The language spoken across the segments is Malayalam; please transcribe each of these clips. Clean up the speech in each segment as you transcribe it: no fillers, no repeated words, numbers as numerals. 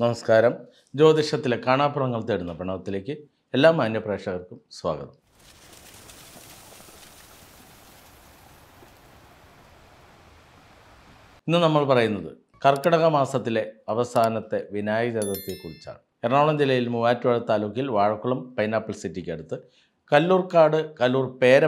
നമസ്കാരം. ജ്യോതിഷത്തിലെ കാണാപ്പുറങ്ങൾ തേടുന്ന പ്രണവത്തിലേക്ക് എല്ലാ മാന്യപ്രേക്ഷകർക്കും സ്വാഗതം. ഇന്ന് നമ്മൾ പറയുന്നത് കർക്കിടക മാസത്തിലെ അവസാനത്തെ വിനായക ചതുർത്ഥിയെക്കുറിച്ചാണ്. എറണാകുളം ജില്ലയിൽ മൂവാറ്റുപുഴ താലൂക്കിൽ വാഴക്കുളം പൈനാപ്പിൾ സിറ്റിക്കടുത്ത് കല്ലൂർക്കാട് കല്ലൂർ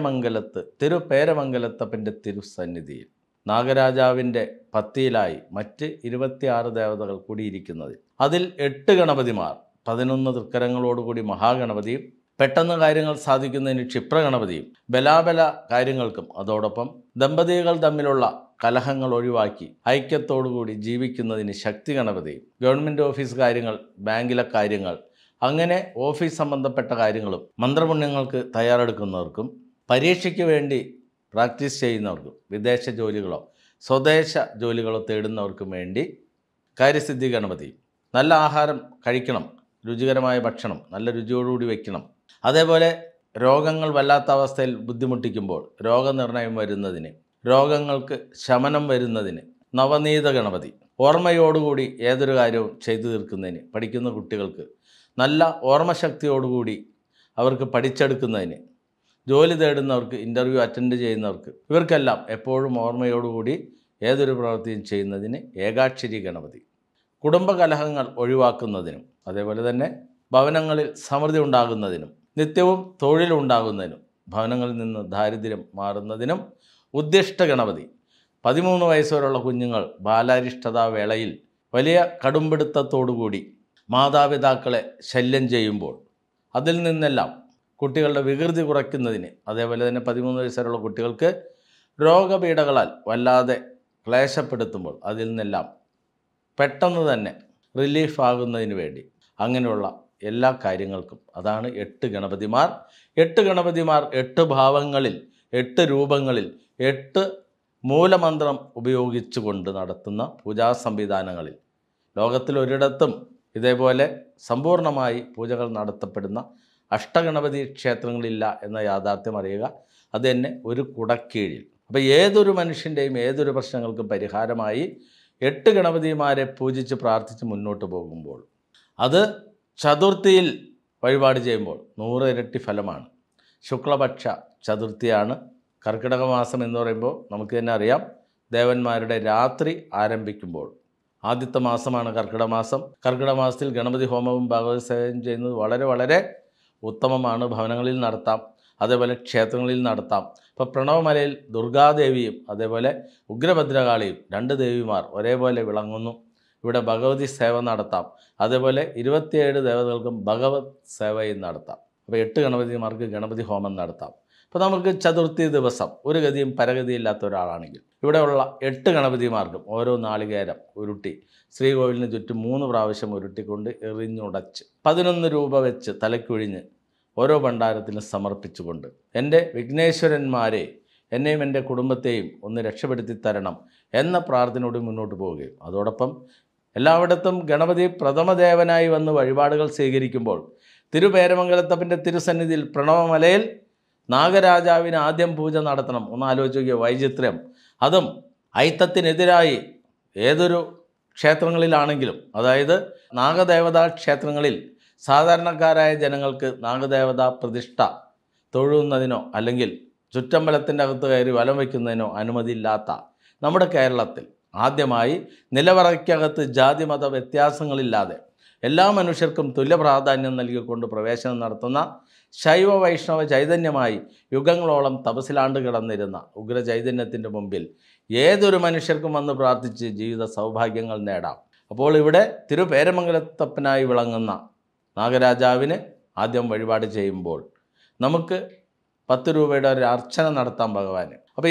പേരമംഗലത്തപ്പൻ്റെ തിരുസന്നിധിയിൽ നാഗരാജാവിൻ്റെ പത്തിയിലായി മറ്റ് 26 ദേവതകൾ കൂടിയിരിക്കുന്നതിൽ അതിൽ 8 ഗണപതിമാർ 11 തൃക്കരങ്ങളോടുകൂടി മഹാഗണപതിയും പെട്ടെന്ന് കാര്യങ്ങൾ സാധിക്കുന്നതിന് ക്ഷിപ്രഗണപതിയും ബലാബല കാര്യങ്ങൾക്കും അതോടൊപ്പം ദമ്പതികൾ തമ്മിലുള്ള കലഹങ്ങൾ ഒഴിവാക്കി ഐക്യത്തോടുകൂടി ജീവിക്കുന്നതിന് ശക്തി ഗണപതിയും ഗവൺമെൻറ് ഓഫീസ് കാര്യങ്ങൾ, ബാങ്കിലെ കാര്യങ്ങൾ, അങ്ങനെ ഓഫീസ് സംബന്ധപ്പെട്ട കാര്യങ്ങളും മന്ത്രപുണ്യങ്ങൾക്ക് തയ്യാറെടുക്കുന്നവർക്കും പരീക്ഷയ്ക്ക് വേണ്ടി പ്രാക്ടീസ് ചെയ്യുന്നവർക്കും വിദേശ ജോലികളോ സ്വദേശ ജോലികളോ തേടുന്നവർക്കും വേണ്ടി കാര്യസിദ്ധി ഗണപതി. നല്ല ആഹാരം കഴിക്കണം, രുചികരമായ ഭക്ഷണം നല്ല രുചിയോടുകൂടി വയ്ക്കണം. അതേപോലെ രോഗങ്ങൾ വല്ലാത്ത അവസ്ഥയിൽ ബുദ്ധിമുട്ടിക്കുമ്പോൾ രോഗനിർണയം വരുന്നതിന്, രോഗങ്ങൾക്ക് ശമനം വരുന്നതിന് നവനീത ഗണപതി. ഓർമ്മയോടുകൂടി ഏതൊരു കാര്യവും ചെയ്തു തീർക്കുന്നതിന്, പഠിക്കുന്ന കുട്ടികൾക്ക് നല്ല ഓർമ്മശക്തിയോടുകൂടി അവർക്ക് പഠിച്ചെടുക്കുന്നതിന്, ജോലി തേടുന്നവർക്ക്, ഇൻ്റർവ്യൂ അറ്റൻഡ് ചെയ്യുന്നവർക്ക്, ഇവർക്കെല്ലാം എപ്പോഴും ഓർമ്മയോടുകൂടി ഏതൊരു പ്രവൃത്തിയും ചെയ്യുന്നതിന് ഏകാക്ഷരി ഗണപതി. കുടുംബകലഹങ്ങൾ ഒഴിവാക്കുന്നതിനും അതേപോലെ തന്നെ ഭവനങ്ങളിൽ സമൃദ്ധി ഉണ്ടാകുന്നതിനും നിത്യവും തൊഴിലുണ്ടാകുന്നതിനും ഭവനങ്ങളിൽ നിന്ന് ദാരിദ്ര്യം മാറുന്നതിനും ഉദ്ദിഷ്ട ഗണപതി. 13 വയസ്സുവരെയുള്ള കുഞ്ഞുങ്ങൾ ബാലാരിഷ്ടതാ വേളയിൽ വലിയ കടുംപിടുത്തത്തോടുകൂടി മാതാപിതാക്കളെ ശല്യം ചെയ്യുമ്പോൾ അതിൽ നിന്നെല്ലാം കുട്ടികളുടെ വികൃതി കുറയ്ക്കുന്നതിന്, അതേപോലെ തന്നെ 13 വയസ്സുവരെയുള്ള കുട്ടികൾക്ക് രോഗപീഠകളാൽ വല്ലാതെ ക്ലേശപ്പെടുത്തുമ്പോൾ അതിൽ നിന്നെല്ലാം പെട്ടെന്ന് തന്നെ റിലീഫ് ആകുന്നതിന് വേണ്ടി അങ്ങനെയുള്ള എല്ലാ കാര്യങ്ങൾക്കും അതാണ് 8 ഗണപതിമാർ. 8 ഗണപതിമാർ 8 ഭാവങ്ങളിൽ, 8 രൂപങ്ങളിൽ, 8 മൂലമന്ത്രം ഉപയോഗിച്ചുകൊണ്ട് നടത്തുന്ന പൂജാ സംവിധാനങ്ങളിൽ ലോകത്തിലൊരിടത്തും ഇതേപോലെ സമ്പൂർണ്ണമായി പൂജകൾ നടത്തപ്പെടുന്ന അഷ്ടഗണപതി ക്ഷേത്രങ്ങളില്ല എന്ന യാഥാർത്ഥ്യം അറിയുക. അത് തന്നെ ഒരു കുടക്കീഴിൽ. അപ്പോൾ ഏതൊരു മനുഷ്യൻ്റെയും ഏതൊരു പ്രശ്നങ്ങൾക്കും പരിഹാരമായി 8 ഗണപതിമാരെ പൂജിച്ച് പ്രാർത്ഥിച്ച് മുന്നോട്ട് പോകുമ്പോൾ അത് ചതുർത്ഥിയിൽ വഴിപാട് ചെയ്യുമ്പോൾ 100 ഇരട്ടി ഫലമാണ്. ശുക്ലപക്ഷ ചതുർത്ഥിയാണ്. കർക്കിടക മാസം എന്ന് പറയുമ്പോൾ നമുക്ക് തന്നെ അറിയാം, ദേവന്മാരുടെ രാത്രി ആരംഭിക്കുമ്പോൾ ആദ്യത്തെ മാസമാണ് കർക്കിടക മാസം. കർക്കിടക മാസത്തിൽ ഗണപതി ഹോമവും ഭഗവത് സേവയും ചെയ്യുന്നത് വളരെ വളരെ ഉത്തമമാണ്. ഭവനങ്ങളിൽ നടത്താം, അതേപോലെ ക്ഷേത്രങ്ങളിൽ നടത്താം. ഇപ്പോൾ പ്രണവമലയിൽ ദുർഗാദേവിയും അതേപോലെ ഉഗ്രഭദ്രകാളിയും 2 ദേവിമാർ ഒരേപോലെ വിളങ്ങുന്നു. ഇവിടെ ഭഗവതി സേവ നടത്താം. അതേപോലെ 27 ദേവതകൾക്കും ഭഗവത് സേവയും നടത്താം. അപ്പോൾ 8 ഗണപതിമാർക്ക് ഗണപതി ഹോമം നടത്താം. അപ്പോൾ നമുക്ക് ചതുർത്ഥി ദിവസം ഒരു ഗതിയും പരഗതിയില്ലാത്ത ഒരാളാണെങ്കിൽ ഇവിടെയുള്ള 8 ഗണപതിമാർക്കും ഓരോ നാളികേരം ഉരുട്ടി ശ്രീകോവിലിന് ചുറ്റും 3 പ്രാവശ്യം ഉരുട്ടിക്കൊണ്ട് എറിഞ്ഞുടച്ച് 11 രൂപ വെച്ച് തലയ്ക്കൊഴിഞ്ഞ് ഓരോ ഭണ്ഡാരത്തിനും സമർപ്പിച്ചുകൊണ്ട് എൻ്റെ വിഘ്നേശ്വരന്മാരെ, എന്നെയും എൻ്റെ കുടുംബത്തെയും ഒന്ന് രക്ഷപ്പെടുത്തി തരണം എന്ന പ്രാർത്ഥനയോട് മുന്നോട്ട് പോവുകയും അതോടൊപ്പം എല്ലായിടത്തും ഗണപതി പ്രഥമദേവനായി വന്ന് വഴിപാടുകൾ സ്വീകരിക്കുമ്പോൾ തിരുപേരമംഗലത്തപ്പൻ്റെ തിരുസന്നിധിയിൽ പ്രണവമലയിൽ നാഗരാജാവിന് ആദ്യം പൂജ നടത്തണം. ഒന്ന് ആലോചിക്കുക, വൈചിത്ര്യം. അതും ഐത്തത്തിനെതിരായി ഏതൊരു ക്ഷേത്രങ്ങളിലാണെങ്കിലും, അതായത് നാഗദേവതാ ക്ഷേത്രങ്ങളിൽ സാധാരണക്കാരായ ജനങ്ങൾക്ക് നാഗദേവതാ പ്രതിഷ്ഠ തൊഴുന്നതിനോ അല്ലെങ്കിൽ ചുറ്റമ്പലത്തിൻ്റെ അകത്ത് കയറി വലം വയ്ക്കുന്നതിനോ അനുമതിയില്ലാത്ത നമ്മുടെ കേരളത്തിൽ ആദ്യമായി നിലവറയ്ക്കകത്ത് ജാതിമത വ്യത്യാസങ്ങളില്ലാതെ എല്ലാ മനുഷ്യർക്കും തുല്യ പ്രാധാന്യം നൽകിക്കൊണ്ട് പ്രവേശനം നടത്തുന്ന ശൈവ വൈഷ്ണവ ചൈതന്യമായി യുഗങ്ങളോളം തപസിലാണ്ട് കിടന്നിരുന്ന ഉഗ്രചൈതന്യത്തിൻ്റെ മുമ്പിൽ ഏതൊരു മനുഷ്യർക്കും വന്ന് പ്രാർത്ഥിച്ച് ജീവിത സൗഭാഗ്യങ്ങൾ നേടാം. അപ്പോൾ ഇവിടെ തിരുപേരമംഗലത്തപ്പനായി വിളങ്ങുന്ന നാഗരാജാവിന് ആദ്യം വഴിപാട് ചെയ്യുമ്പോൾ നമുക്ക് 10 രൂപയുടെ ഒരു അർച്ചന നടത്താം ഭഗവാന്. അപ്പോൾ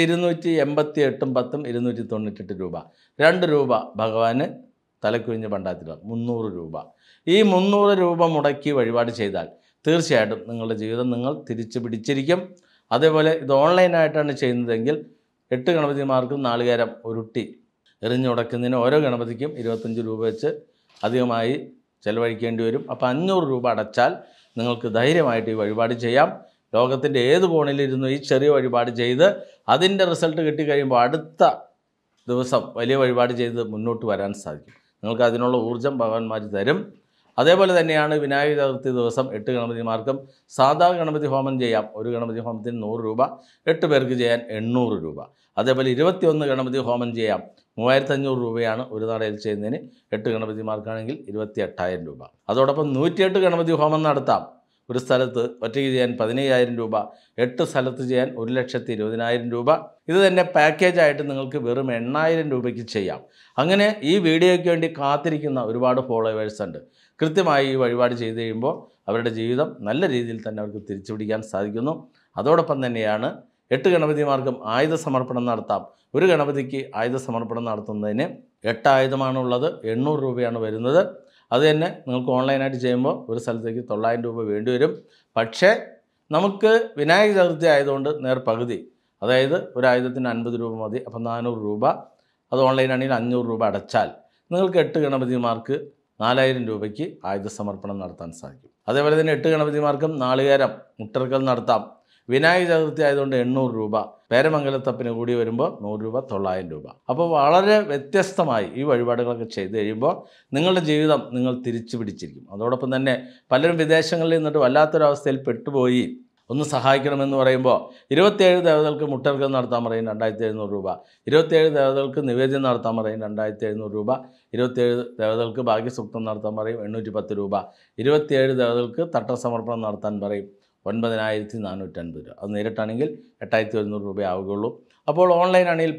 288 10 298 രൂപ, 2 രൂപ ഭഗവാന് തലക്കുഴിഞ്ഞ് ഭണ്ഡാരത്തിലാണ് 300 രൂപ. ഈ 300 രൂപ മുടക്കി വഴിപാട് ചെയ്താൽ തീർച്ചയായിട്ടും നിങ്ങളുടെ ജീവിതം നിങ്ങൾ തിരിച്ചു പിടിച്ചിരിക്കും. അതേപോലെ ഇത് ഓൺലൈനായിട്ടാണ് ചെയ്യുന്നതെങ്കിൽ 8 ഗണപതിമാർക്കും നാളികേരം ഉരുട്ടി എറിഞ്ഞുടക്കുന്നതിന് ഓരോ ഗണപതിക്കും 25 രൂപ വെച്ച് അധികമായി ചെലവഴിക്കേണ്ടി വരും. അപ്പോൾ 500 രൂപ അടച്ചാൽ നിങ്ങൾക്ക് ധൈര്യമായിട്ട് ഈ വഴിപാട് ചെയ്യാം. ലോകത്തിൻ്റെ ഏത് കോണിലിരുന്നു ഈ ചെറിയ വഴിപാട് ചെയ്ത് അതിൻ്റെ റിസൾട്ട് കിട്ടിക്കഴിയുമ്പോൾ അടുത്ത ദിവസം വലിയ വഴിപാട് ചെയ്ത് മുന്നോട്ട് വരാൻ സാധിക്കും. നിങ്ങൾക്ക് അതിനുള്ള ഊർജ്ജം ഭഗവാന്മാർ തരും. അതേപോലെ തന്നെയാണ് വിനായക ചതുർത്ഥി ദിവസം 8 ഗണപതിമാർക്കും സാധാ ഗണപതി ഹോമം ചെയ്യാം. ഒരു ഗണപതി ഹോമത്തിന് 100 രൂപ, 8 പേർക്ക് ചെയ്യാൻ 800 രൂപ. അതേപോലെ 21 ഗണപതി ഹോമം ചെയ്യാം. 3500 രൂപയാണ് ഒരു നടയിൽ ചെയ്യുന്നതിന്. 8 ഗണപതിമാർക്കാണെങ്കിൽ 28,000 രൂപ. അതോടൊപ്പം 108 ഗണപതി ഹോമം നടത്താം. ഒരു സ്ഥലത്ത് ഒറ്റയ്ക്ക് ചെയ്യാൻ 15,000 രൂപ, 8 സ്ഥലത്ത് ചെയ്യാൻ 1,20,000 രൂപ. ഇത് തന്നെ പാക്കേജായിട്ട് നിങ്ങൾക്ക് വെറും 8,000 രൂപയ്ക്ക് ചെയ്യാം. അങ്ങനെ ഈ വീഡിയോയ്ക്ക് വേണ്ടി കാത്തിരിക്കുന്ന ഒരുപാട് ഫോളോവേഴ്സ് ഉണ്ട്. കൃത്യമായി ഈ വഴിപാട് ചെയ്ത് കഴിയുമ്പോൾ അവരുടെ ജീവിതം നല്ല രീതിയിൽ തന്നെ അവർക്ക് തിരിച്ചു പിടിക്കാൻ സാധിക്കുന്നു. അതോടൊപ്പം തന്നെയാണ് 8 ഗണപതിമാർക്കും ആയുധ സമർപ്പണം നടത്താം. ഒരു ഗണപതിക്ക് ആയുധ സമർപ്പണം നടത്തുന്നതിന് 8 ആയുധമാണുള്ളത്, 800 രൂപയാണ് വരുന്നത്. അത് തന്നെ നിങ്ങൾക്ക് ഓൺലൈനായിട്ട് ചെയ്യുമ്പോൾ ഒരു സ്ഥലത്തേക്ക് 900 രൂപ വേണ്ടി വരും. പക്ഷേ നമുക്ക് വിനായക ചതുർത്ഥി ആയതുകൊണ്ട് പകുതി, അതായത് ഒരു ആയുധത്തിന് 50 രൂപ മതി. അപ്പോൾ 400 രൂപ. അത് ഓൺലൈനാണെങ്കിൽ 500 രൂപ അടച്ചാൽ നിങ്ങൾക്ക് 8 ഗണപതിമാർക്ക് 4,000 രൂപയ്ക്ക് ആയുധ സമർപ്പണം നടത്താൻ സാധിക്കും. അതേപോലെ തന്നെ 8 ഗണപതിമാർക്കും നാളികേരം മുട്ടർക്കൽ നടത്താം. വിനായക ചതുർത്ഥി ആയതുകൊണ്ട് 800 രൂപ. പേരമംഗലത്തപ്പിന് കൂടി വരുമ്പോൾ 100 രൂപ, 900 രൂപ. അപ്പോൾ വളരെ വ്യത്യസ്തമായി ഈ വഴിപാടുകളൊക്കെ ചെയ്ത് കഴിയുമ്പോൾ നിങ്ങളുടെ ജീവിതം നിങ്ങൾ തിരിച്ചു പിടിച്ചിരിക്കും. അതോടൊപ്പം തന്നെ പലരും വിദേശങ്ങളിൽ നിന്നിട്ട് വല്ലാത്തൊരവസ്ഥയിൽ പെട്ടുപോയി, ഒന്ന് സഹായിക്കണമെന്ന് പറയുമ്പോൾ 27 ദേവതകൾക്ക് മുട്ടർക്കൽ നടത്താൻ പറയും 2,700 രൂപ. 27 ദേവതകൾക്ക് നിവേദ്യം നടത്താൻ പറയും 2,700 രൂപ. 27 ദേവതകൾക്ക് ഭാഗ്യസൂക്തം നടത്താൻ പറയും 810 രൂപ. 27 ദേവതകൾക്ക് തട്ടസമർപ്പണം നടത്താൻ പറയും 9,450 രൂപ. അത് നേരിട്ടാണെങ്കിൽ 8,100 രൂപ ആവുകയുള്ളൂ. അപ്പോൾ ഓൺലൈനാണെങ്കിൽ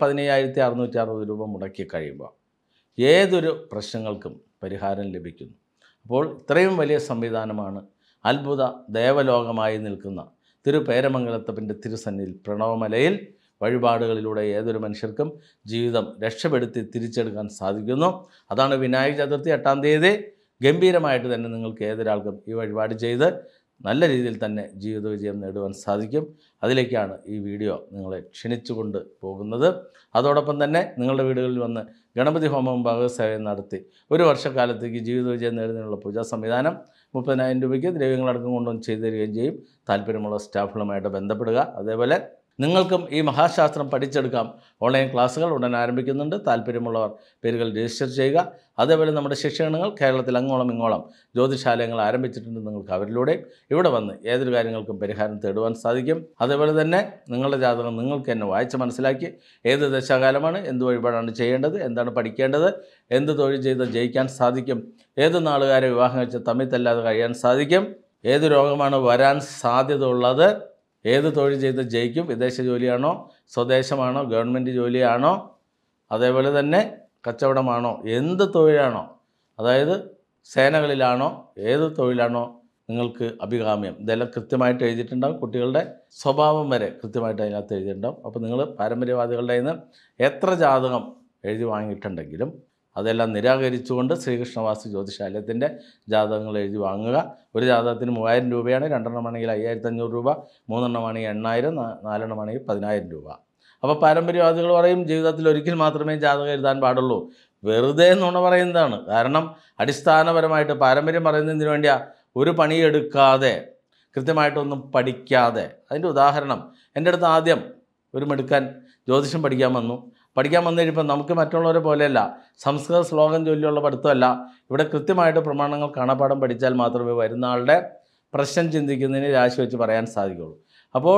15,660 രൂപ മുടക്കി കഴിയുമ്പോൾ ഏതൊരു പ്രശ്നങ്ങൾക്കും പരിഹാരം ലഭിക്കുന്നു. അപ്പോൾ ഇത്രയും വലിയ സംവിധാനമാണ് അത്ഭുത ദേവലോകമായി നിൽക്കുന്ന തിരുപേരമംഗലത്തപ്പൻ്റെ തിരുസന്നിധിയിൽ പ്രണവമലയിൽ വഴിപാടുകളിലൂടെ ഏതൊരു മനുഷ്യർക്കും ജീവിതം രക്ഷപ്പെടുത്തി തിരിച്ചെടുക്കാൻ സാധിക്കുന്നു. അതാണ് വിനായക ചതുർത്ഥി 8-ാം തീയതി ഗംഭീരമായിട്ട് തന്നെ നിങ്ങൾക്ക് ഏതൊരാൾക്കും ഈ വഴിപാട് ചെയ്ത് നല്ല രീതിയിൽ തന്നെ ജീവിത വിജയം നേടുവാൻ സാധിക്കും. അതിലേക്കാണ് ഈ വീഡിയോ നിങ്ങളെ ക്ഷണിച്ചുകൊണ്ട് പോകുന്നത്. അതോടൊപ്പം തന്നെ നിങ്ങളുടെ വീടുകളിൽ വന്ന് ഗണപതി ഹോമവും ഭാഗവതസേവയും നടത്തി ഒരു വർഷക്കാലത്തേക്ക് ജീവിത വിജയം നേടുന്നതിനുള്ള പൂജാ സംവിധാനം 30,000 രൂപയ്ക്ക് ദ്രവ്യങ്ങളടക്കം കൊണ്ടുവന്ന് ചെയ്തു തരികയും ചെയ്യും. താല്പര്യമുള്ള സ്റ്റാഫുകളുമായിട്ട് ബന്ധപ്പെടുക. അതേപോലെ നിങ്ങൾക്കും ഈ മഹാശാസ്ത്രം പഠിച്ചെടുക്കാം. ഓൺലൈൻ ക്ലാസ്സുകൾ ഉടൻ ആരംഭിക്കുന്നുണ്ട്. താല്പര്യമുള്ളവർ പേരുകൾ രജിസ്റ്റർ ചെയ്യുക. അതേപോലെ നമ്മുടെ ശിക്ഷണങ്ങൾ കേരളത്തിൽ അങ്ങോളം ഇങ്ങോളം ജ്യോതിശാലയങ്ങൾ ആരംഭിച്ചിട്ടുണ്ട്. നിങ്ങൾക്ക് അവരിലൂടെ ഇവിടെ വന്ന് ഏതൊരു കാര്യങ്ങൾക്കും പരിഹാരം തേടുവാൻ സാധിക്കും. അതേപോലെ തന്നെ നിങ്ങളുടെ ജാതകം നിങ്ങൾക്ക് തന്നെ വായിച്ച് മനസ്സിലാക്കി ഏത് ദശാകാലമാണ്, എന്ത് വഴിപാടാണ് ചെയ്യേണ്ടത്, എന്താണ് പഠിക്കേണ്ടത്, എന്ത് തൊഴിൽ ചെയ്ത് ജയിക്കാൻ സാധിക്കും, ഏത് നാളുകാരെ വിവാഹം കഴിച്ച് തമ്മിൽ തല്ലാതെ കഴിയാൻ സാധിക്കും, ഏത് രോഗമാണ് വരാൻ സാധ്യത ഉള്ളത്, ഏത് തൊഴിൽ ചെയ്ത് ജയിക്കും, വിദേശ ജോലിയാണോ, സ്വദേശമാണോ, ഗവൺമെൻറ് ജോലിയാണോ, അതേപോലെ തന്നെ കച്ചവടമാണോ, എന്ത് തൊഴിലാണോ, അതായത് സേനകളിലാണോ, ഏത് തൊഴിലാണോ നിങ്ങൾക്ക് അഭികാമ്യം, ഇതെല്ലാം കൃത്യമായിട്ട് എഴുതിയിട്ടുണ്ടാകും. കുട്ടികളുടെ സ്വഭാവം വരെ കൃത്യമായിട്ട് അതിനകത്ത് എഴുതിയിട്ടുണ്ടാകും. അപ്പോൾ നിങ്ങൾ പാരമ്പര്യവാദികളുടെ നിന്ന് എത്ര ജാതകം എഴുതി വാങ്ങിയിട്ടുണ്ടെങ്കിലും അതെല്ലാം നിരാകരിച്ചുകൊണ്ട് ശ്രീകൃഷ്ണവാസി ജ്യോതിശാലയത്തിൻ്റെ ജാതകങ്ങൾ എഴുതി വാങ്ങുക. ഒരു ജാതകത്തിന് 3,000 രൂപയാണ്. 2 എണ്ണമാണെങ്കിൽ 5,500 രൂപ, 3 എണ്ണമാണെങ്കിൽ 8,000, 4 എണ്ണമാണെങ്കിൽ 10,000 രൂപ. അപ്പോൾ പാരമ്പര്യവാദികൾ പറയും ജീവിതത്തിൽ ഒരിക്കൽ മാത്രമേ ജാതകം എഴുതാൻ പാടുള്ളൂ. വെറുതെ നുണ പറയുന്നതാണ്. കാരണം അടിസ്ഥാനപരമായിട്ട് പാരമ്പര്യം പറയുന്നതിന് വേണ്ടിയാണ്. ഒരു പണിയെടുക്കാതെ കൃത്യമായിട്ടൊന്നും പഠിക്കാതെ. അതിൻ്റെ ഉദാഹരണം, എൻ്റെ അടുത്ത് ആദ്യം ഒരു മിടുക്കൻ ജ്യോതിഷം പഠിക്കാൻ വന്നു കഴിയുമ്പോൾ നമുക്ക് മറ്റുള്ളവരെ പോലെയല്ല, സംസ്കൃത ശ്ലോകം ചൊല്ലിയുള്ള പഠിത്തമല്ല. ഇവിടെ കൃത്യമായിട്ട് പ്രമാണങ്ങൾ കാണാപ്പാഠം പഠിച്ചാൽ മാത്രമേ വരുന്ന ആളുടെ പ്രശ്നം ചിന്തിക്കുന്നതിന് രാശി വെച്ച് പറയാൻ സാധിക്കുകയുള്ളൂ. അപ്പോൾ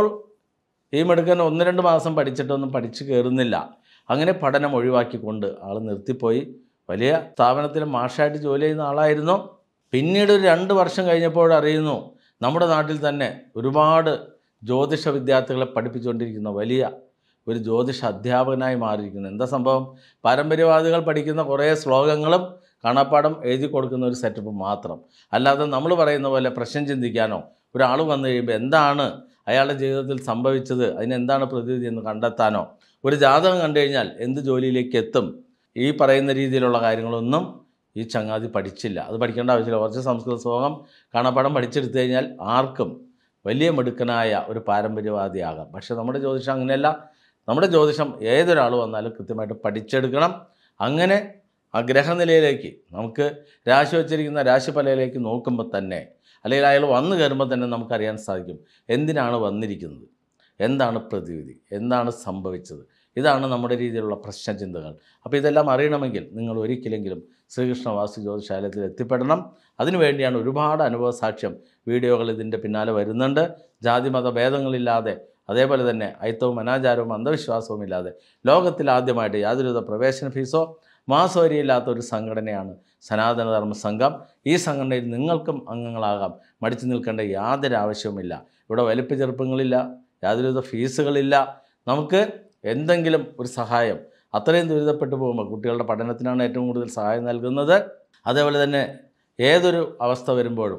ഈ മിടുക്കൻ 1-2 മാസം പഠിച്ചിട്ടൊന്നും പഠിച്ചു കയറുന്നില്ല. അങ്ങനെ പഠനം ഒഴിവാക്കിക്കൊണ്ട് ആൾ നിർത്തിപ്പോയി. വലിയ സ്ഥാപനത്തിൽ മാഷായിട്ട് ജോലി ചെയ്യുന്ന ആളായിരുന്നു. പിന്നീട് ഒരു 2 വർഷം കഴിഞ്ഞപ്പോൾ അറിയുന്നു നമ്മുടെ നാട്ടിൽ തന്നെ ഒരുപാട് ജ്യോതിഷ വിദ്യാർത്ഥികളെ പഠിപ്പിച്ചുകൊണ്ടിരിക്കുന്ന വലിയ ഒരു ജ്യോതിഷ അധ്യാപകനായി മാറിയിരിക്കുന്നു. എന്താ സംഭവം? പാരമ്പര്യവാദികൾ പഠിക്കുന്ന കുറേ ശ്ലോകങ്ങളും കാണാപ്പാഠം എഴുതി കൊടുക്കുന്ന ഒരു സെറ്റപ്പ് മാത്രം. അല്ലാതെ നമ്മൾ പറയുന്ന പോലെ പ്രശ്നം ചിന്തിക്കാനോ, ഒരാൾ വന്നു കഴിയുമ്പോൾ എന്താണ് അയാളുടെ ജീവിതത്തിൽ സംഭവിച്ചത്, അതിനെന്താണ് പ്രതിവിധി എന്ന് കണ്ടെത്താനോ, ഒരു ജാതകം കണ്ടു കഴിഞ്ഞാൽ എന്ത് ജോലിയിലേക്ക് എത്തും, ഈ പറയുന്ന രീതിയിലുള്ള കാര്യങ്ങളൊന്നും ഈ ചങ്ങാതി പഠിച്ചില്ല. അത് പഠിക്കേണ്ട ആവശ്യമില്ല. കുറച്ച് സംസ്കൃത ശ്ലോകം കാണാപ്പാഠം പഠിച്ചെടുത്തു കഴിഞ്ഞാൽ ആർക്കും വലിയ മിടുക്കനായ ഒരു പാരമ്പര്യവാദിയാകാം. പക്ഷേ നമ്മുടെ ജ്യോതിഷം അങ്ങനെയല്ല. നമ്മുടെ ജ്യോതിഷം ഏതൊരാൾ വന്നാലും കൃത്യമായിട്ട് പഠിച്ചെടുക്കണം. അങ്ങനെ ആ ഗ്രഹനിലയിലേക്ക് നമുക്ക് രാശി വച്ചിരിക്കുന്ന രാശിഫലയിലേക്ക് നോക്കുമ്പോൾ തന്നെ, അല്ലെങ്കിൽ അയാൾ വന്നു കയറുമ്പോൾ തന്നെ നമുക്കറിയാൻ സാധിക്കും എന്തിനാണ് വന്നിരിക്കുന്നത്, എന്താണ് പ്രതിവിധി, എന്താണ് സംഭവിച്ചത്, ഇതാണ് നമ്മുടെ രീതിയിലുള്ള പ്രശ്നചിന്തകൾ. അപ്പോൾ ഇതെല്ലാം അറിയണമെങ്കിൽ നിങ്ങൾ ഒരിക്കലെങ്കിലും ശ്രീകൃഷ്ണ വാസ്തു ജ്യോതിശാലയത്തിൽ എത്തിപ്പെടണം. അതിനുവേണ്ടിയാണ് ഒരുപാട് അനുഭവ സാക്ഷ്യം വീഡിയോകൾ ഇതിൻ്റെ പിന്നാലെ വരുന്നുണ്ട്. ജാതിമത ഭേദങ്ങളില്ലാതെ, അതേപോലെ തന്നെ അയിത്തവും അനാചാരവും അന്ധവിശ്വാസവും ഇല്ലാതെ ലോകത്തിൽ ആദ്യമായിട്ട് യാതൊരുവിധ പ്രവേശന ഫീസോ മാസവരിയില്ലാത്ത ഒരു സംഘടനയാണ് സനാതനധർമ്മ സംഘം. ഈ സംഘടനയിൽ നിങ്ങൾക്കും അംഗങ്ങളാകാം. മടിച്ചു നിൽക്കേണ്ട യാതൊരു ആവശ്യവുമില്ല. ഇവിടെ വലിപ്പ ചെറുപ്പങ്ങളില്ല, യാതൊരുവിധ ഫീസുകളില്ല. നമുക്ക് എന്തെങ്കിലും ഒരു സഹായം, അത്രയും ദുരിതപ്പെട്ടു പോകുമ്പോൾ കുട്ടികളുടെ പഠനത്തിനാണ് ഏറ്റവും കൂടുതൽ സഹായം നൽകുന്നത്. അതേപോലെ തന്നെ ഏതൊരു അവസ്ഥ വരുമ്പോഴും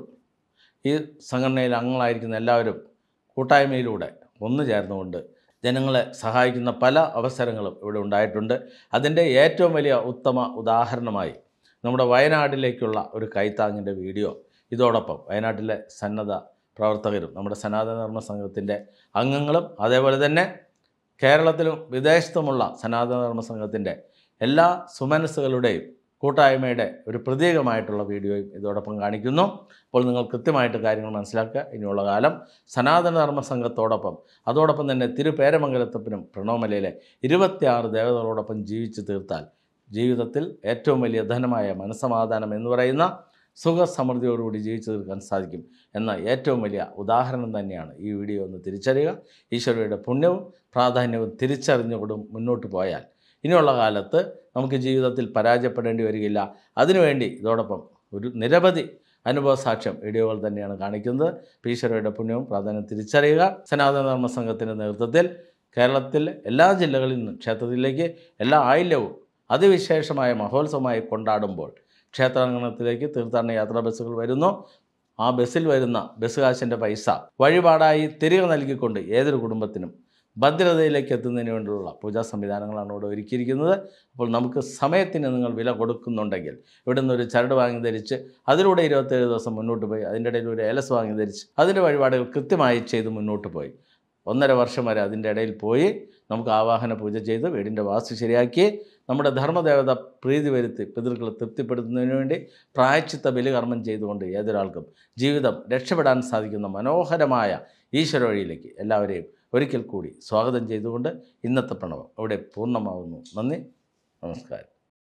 ഈ സംഘടനയിൽ അംഗങ്ങളായിരിക്കുന്ന എല്ലാവരും കൂട്ടായ്മയിലൂടെ ഒന്നു ചേർന്നുകൊണ്ട് ജനങ്ങളെ സഹായിക്കുന്ന പല അവസരങ്ങളും ഇവിടെ ഉണ്ടായിട്ടുണ്ട്. അതിൻ്റെ ഏറ്റവും വലിയ ഉത്തമ ഉദാഹരണമായി നമ്മുടെ വയനാട്ടിലേക്കുള്ള ഒരു കൈത്താങ്ങിൻ്റെ വീഡിയോ, ഇതോടൊപ്പം വയനാട്ടിലെ സന്നദ്ധ പ്രവർത്തകരും നമ്മുടെ സനാതനധർമ്മ സംഘത്തിൻ്റെ അംഗങ്ങളും അതേപോലെ തന്നെ കേരളത്തിലും വിദേശത്തുമുള്ള സനാതനധർമ്മ സംഘത്തിൻ്റെ എല്ലാ സുമനസ്സുകളുടെയും കൂട്ടായ്മയുടെ ഒരു പ്രതീകമായിട്ടുള്ള വീഡിയോയും ഇതോടൊപ്പം കാണിക്കുന്നു. അപ്പോൾ നിങ്ങൾ കൃത്യമായിട്ട് കാര്യങ്ങൾ മനസ്സിലാക്കുക. ഇനിയുള്ള കാലം സനാതനധർമ്മ സംഘത്തോടൊപ്പം, അതോടൊപ്പം തന്നെ തിരുപേരമംഗലത്തപ്പനും പ്രണവമലയിലെ 26 ദേവതകളോടൊപ്പം ജീവിച്ചു തീർത്താൽ ജീവിതത്തിൽ ഏറ്റവും വലിയ ധനമായ മനസ്സമാധാനം എന്ന് പറയുന്ന സുഖസമൃദ്ധിയോടുകൂടി ജീവിച്ചു തീർക്കാൻ സാധിക്കും എന്ന ഏറ്റവും വലിയ ഉദാഹരണം തന്നെയാണ് ഈ വീഡിയോ എന്ന് തിരിച്ചറിയുക. ഈശ്വരയുടെ പുണ്യവും പ്രാധാന്യവും തിരിച്ചറിഞ്ഞുകൊണ്ടും മുന്നോട്ട് പോയാൽ ഇനിയുള്ള കാലത്ത് നമുക്ക് ജീവിതത്തിൽ പരാജയപ്പെടേണ്ടി വരികയില്ല. അതിനുവേണ്ടി ഇതോടൊപ്പം ഒരു നിരവധി അനുഭവ സാക്ഷ്യം വീഡിയോകൾ തന്നെയാണ് കാണിക്കുന്നത്. ഈശ്വരയുടെ പുണ്യവും പ്രാധാന്യം തിരിച്ചറിയുക. സനാതനധർമ്മ സംഘത്തിൻ്റെ നേതൃത്വത്തിൽ കേരളത്തിൽ എല്ലാ ജില്ലകളിൽ നിന്നും ക്ഷേത്രത്തിലേക്ക് എല്ലാ ആയില്യവും അതിവിശേഷമായ മഹോത്സവമായി കൊണ്ടാടുമ്പോൾ ക്ഷേത്രാങ്കണത്തിലേക്ക് തീർത്ഥാടന യാത്രാ ബസ്സുകൾ വരുന്നു. ആ ബസ്സിൽ വരുന്ന ബസ് കാശിൻ്റെ പൈസ വഴിപാടായി തിരികെ നൽകിക്കൊണ്ട് ഏതൊരു കുടുംബത്തിനും ഭദ്രതയിലേക്ക് എത്തുന്നതിന് വേണ്ടിയുള്ള പൂജാ സംവിധാനങ്ങളാണ് ഇവിടെ ഒരുക്കിയിരിക്കുന്നത്. അപ്പോൾ നമുക്ക് സമയത്തിന് നിങ്ങൾ വില കൊടുക്കുന്നുണ്ടെങ്കിൽ ഇവിടെ നിന്ന് ഒരു ചരട് വാങ്ങി ധരിച്ച് അതിലൂടെ 27 ദിവസം മുന്നോട്ട് പോയി, അതിൻ്റെ ഇടയിൽ ഒരു ഏലസ് വാങ്ങി ധരിച്ച് അതിൻ്റെ വഴിപാടുകൾ കൃത്യമായി ചെയ്ത് മുന്നോട്ട് പോയി 1.5 വർഷം വരെ അതിൻ്റെ ഇടയിൽ പോയി നമുക്ക് ആവാഹന പൂജ ചെയ്ത് വീടിൻ്റെ വാസ്തു ശരിയാക്കി നമ്മുടെ ധർമ്മദേവത പ്രീതി വരുത്തി പിതൃക്കളെ തൃപ്തിപ്പെടുത്തുന്നതിന് വേണ്ടി പ്രായശ്ചിത്ത ബലികർമ്മം ചെയ്തുകൊണ്ട് ഏതൊരാൾക്കും ജീവിതം രക്ഷപ്പെടാൻ സാധിക്കുന്ന മനോഹരമായ ഈശ്വര വഴിയിലേക്ക് എല്ലാവരെയും ഒരിക്കൽ കൂടി സ്വാഗതം ചെയ്തുകൊണ്ട് ഇന്നത്തെ പ്രണവം അവിടെ പൂർണ്ണമാവുന്നു. നന്ദി, നമസ്കാരം.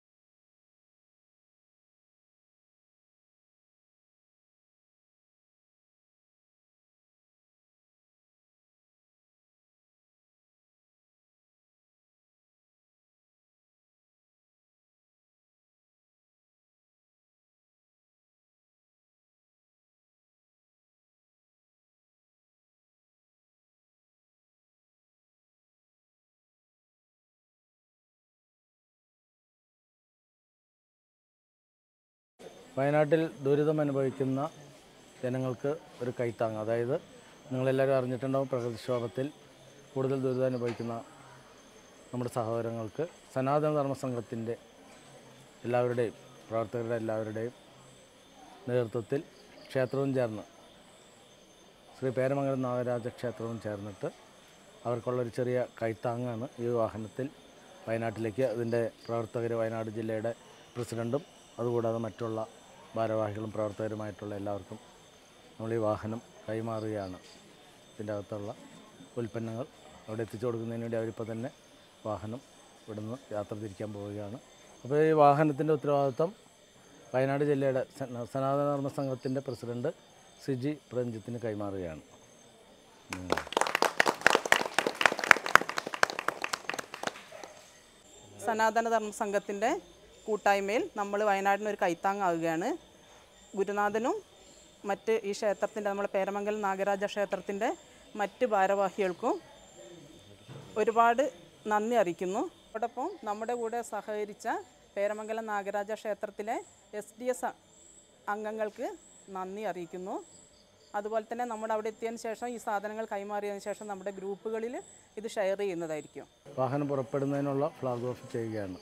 വയനാട്ടിൽ ദുരിതം അനുഭവിക്കുന്ന ജനങ്ങൾക്ക് ഒരു കൈത്താങ്, അതായത് നിങ്ങളെല്ലാവരും അറിഞ്ഞിട്ടുണ്ടാവും, പ്രകൃതിക്ഷോഭത്തിൽ കൂടുതൽ ദുരിതം അനുഭവിക്കുന്ന നമ്മുടെ സഹോദരങ്ങൾക്ക് സനാതനധർമ്മ സംഘത്തിൻ്റെ എല്ലാവരുടെയും പ്രവർത്തകരുടെ എല്ലാവരുടെയും നേതൃത്വത്തിൽ ക്ഷേത്രവും ചേർന്ന് ശ്രീ പേരമംഗലം നാഗരാജ ക്ഷേത്രവും ചേർന്നിട്ട് അവർക്കുള്ളൊരു ചെറിയ കൈത്താങ്ങാണ് ഈ വാഹനത്തിൽ വയനാട്ടിലേക്ക്. അതിൻ്റെ പ്രവർത്തകർ വയനാട് ജില്ലയുടെ പ്രസിഡൻറ്റും അതുകൂടാതെ മറ്റുള്ള ഭാരവാഹികളും പ്രവർത്തകരുമായിട്ടുള്ള എല്ലാവർക്കും നമ്മൾ ഈ വാഹനം കൈമാറുകയാണ്. ഇതിൻ്റെ അകത്തുള്ള ഉൽപ്പന്നങ്ങൾ അവിടെ എത്തിച്ചു കൊടുക്കുന്നതിന് വേണ്ടി അവരിപ്പോൾ തന്നെ വാഹനം ഇവിടുന്ന് യാത്ര തിരിക്കാൻ പോവുകയാണ്. അപ്പോൾ ഈ വാഹനത്തിൻ്റെ ഉത്തരവാദിത്വം വയനാട് ജില്ലയുടെ സനാതനധർമ്മ സംഘത്തിൻ്റെ പ്രസിഡൻറ്റ് സിജി പ്രഞ്ജിത്തിന് കൈമാറുകയാണ്. സനാതനധർമ്മ സംഘത്തിൻ്റെ കൂട്ടായ്മയിൽ നമ്മൾ വയനാടിനൊരു കൈത്താങ്ങാവുകയാണ്. ഗുരുനാഥനും മറ്റ് ഈ ക്ഷേത്രത്തിൻ്റെ നമ്മളെ പേരമംഗലം നാഗരാജ ക്ഷേത്രത്തിൻ്റെ മറ്റ് ഭാരവാഹികൾക്കും ഒരുപാട് നന്ദി അറിയിക്കുന്നു. അതോടൊപ്പം നമ്മുടെ കൂടെ സഹകരിച്ച പേരമംഗലം നാഗരാജ ക്ഷേത്രത്തിലെ SDS അംഗങ്ങൾക്ക് നന്ദി അറിയിക്കുന്നു. അതുപോലെ തന്നെ നമ്മുടെ അവിടെ എത്തിയതിന് ശേഷം ഈ സാധനങ്ങൾ കൈമാറിയതിന് ശേഷം നമ്മുടെ ഗ്രൂപ്പുകളിൽ ഇത് ഷെയർ ചെയ്യുന്നതായിരിക്കും. വാഹനം പുറപ്പെടുന്നതിനുള്ള ഫ്ലാഗ് ഓഫ് ചെയ്യുകയാണ്.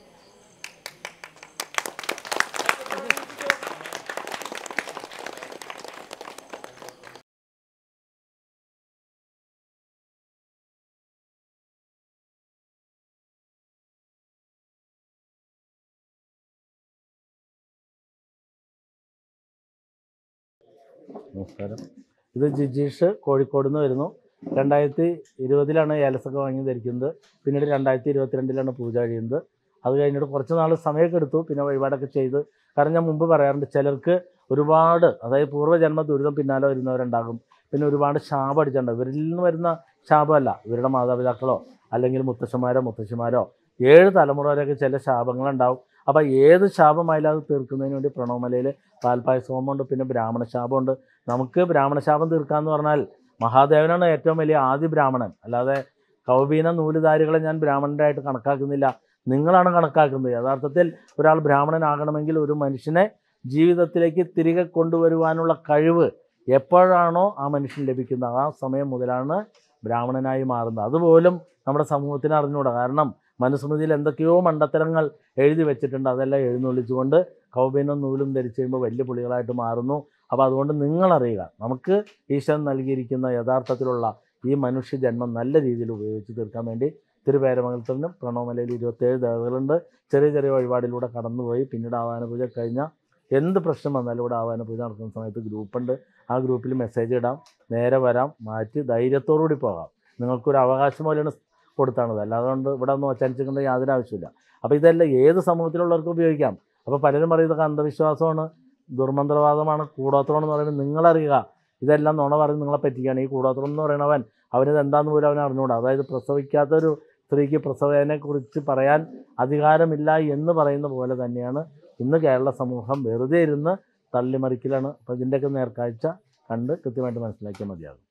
നമസ്കാരം. ഇത് ജിജീഷ് കോഴിക്കോട് നിന്ന് വരുന്നു. 2020 ഏലസൊക്കെ വാങ്ങി ധരിക്കുന്നത്. പിന്നീട് 2022 പൂജ കഴിയുന്നത്. അത് കഴിഞ്ഞിട്ട് കുറച്ച് നാൾ സമയമൊക്കെ എടുത്തു. പിന്നെ വഴിപാടൊക്കെ ചെയ്ത്, കാരണം ഞാൻ മുമ്പ് പറയാറുണ്ട്, ചിലർക്ക് ഒരുപാട്, അതായത് പൂർവ്വജന്മ ദുരിതം പിന്നാലെ വരുന്നവരുണ്ടാകും. പിന്നെ ഒരുപാട് ശാപം അടിച്ചിട്ടുണ്ട്. ഇവരിൽ നിന്ന് വരുന്ന ശാപമല്ല, ഇവരുടെ മാതാപിതാക്കളോ അല്ലെങ്കിൽ മുത്തശ്ശന്മാരോ മുത്തശ്ശിമാരോ 7 തലമുറ വരെയൊക്കെ ചില ശാപങ്ങളുണ്ടാവും. അപ്പോൾ ഏത് ശാപമായാലും അത് തീർക്കുന്നതിന് വേണ്ടി പ്രണവമലയിൽ പാൽപ്പായസ ഹോമമുണ്ട്. പിന്നെ ബ്രാഹ്മണ ശാപമുണ്ട്. നമുക്ക് ബ്രാഹ്മണ ശാപം തീർക്കാമെന്ന് പറഞ്ഞാൽ മഹാദേവനാണ് ഏറ്റവും വലിയ ആദ്യ ബ്രാഹ്മണൻ. അല്ലാതെ കൗബീന നൂലുധാരികളെ ഞാൻ ബ്രാഹ്മണരായിട്ട് കണക്കാക്കുന്നില്ല, നിങ്ങളാണ് കണക്കാക്കുന്നത്. യഥാർത്ഥത്തിൽ ഒരാൾ ബ്രാഹ്മണനാകണമെങ്കിൽ ഒരു മനുഷ്യനെ ജീവിതത്തിലേക്ക് തിരികെ കൊണ്ടുവരുവാനുള്ള കഴിവ് എപ്പോഴാണോ ആ മനുഷ്യൻ ലഭിക്കുന്നത്, ആ സമയം മുതലാണ് ബ്രാഹ്മണനായി മാറുന്നത്. അതുപോലും നമ്മുടെ സമൂഹത്തിന് അറിഞ്ഞുകൂടാ. കാരണം മനുസ്മൃതിയിൽ എന്തൊക്കെയോ മണ്ടത്തരങ്ങൾ എഴുതി വെച്ചിട്ടുണ്ട്. അതെല്ലാം എഴുന്നള്ളിച്ചുകൊണ്ട് കൗബീനും നൂലും ധരിച്ചു കഴിയുമ്പോൾ വലിയ പുലികളായിട്ട് മാറുന്നു. അപ്പോൾ അതുകൊണ്ട് നിങ്ങളറിയുക, നമുക്ക് ഈശ്വരൻ നൽകിയിരിക്കുന്ന യഥാർത്ഥത്തിലുള്ള ഈ മനുഷ്യജന്മം നല്ല രീതിയിൽ ഉപയോഗിച്ച് തീർക്കാൻ വേണ്ടി തിരുപേരമംഗലത്തിനും പ്രണവമലയിൽ 27 ദേവതകളുണ്ട്. ചെറിയ ചെറിയ വഴിപാടിലൂടെ കടന്നുപോയി പിന്നീട് ആവാഹന പൂജ കഴിഞ്ഞാൽ എന്ത് പ്രശ്നം വന്നാലും ഇവിടെ ആവാഹന പൂജ നടക്കുന്ന സമയത്ത് ഗ്രൂപ്പുണ്ട്. ആ ഗ്രൂപ്പിൽ മെസ്സേജ് ഇടാം, നേരെ വരാം, മാറ്റി ധൈര്യത്തോടുകൂടി പോകാം. നിങ്ങൾക്കൊരു അവകാശം പോലെയാണ് കൊടുത്താണത്, അല്ലാതെ കൊണ്ട് ഇവിടെ ഒന്നും ഒച്ചനിച്ചിക്കേണ്ട യാതൊരു ആവശ്യമില്ല. അപ്പോൾ ഇതെല്ലാം ഏത് സമൂഹത്തിലുള്ളവർക്ക് ഉപയോഗിക്കാം. അപ്പോൾ പലരും പറയുന്നത് അന്ധവിശ്വാസമാണ്, ദുർമന്ത്രവാദമാണ്, കൂടോത്രമാണെന്ന് പറയുന്നത്. നിങ്ങളറിയുക, ഇതെല്ലാം നുണ പറഞ്ഞ് നിങ്ങളെ പറ്റിക്കുകയാണ്. ഈ കൂടോത്രം എന്ന് പറയുന്നവൻ അവനത് എന്താണെന്ന് പോലും അവൻ അറിഞ്ഞുകൂടാ. അതായത് പ്രസവിക്കാത്തൊരു സ്ത്രീക്ക് പ്രസവേദനയെക്കുറിച്ച് പറയാൻ അധികാരമില്ല എന്ന് പറയുന്ന പോലെ തന്നെയാണ് ഇന്ന് കേരള സമൂഹം വെറുതെ ഇരുന്ന് തള്ളിമറിക്കലാണ്. അപ്പോൾ ഇതിൻ്റെയൊക്കെ നേർക്കാഴ്ച കണ്ട് കൃത്യമായിട്ട് മനസ്സിലാക്കിയാൽ മതിയാകും.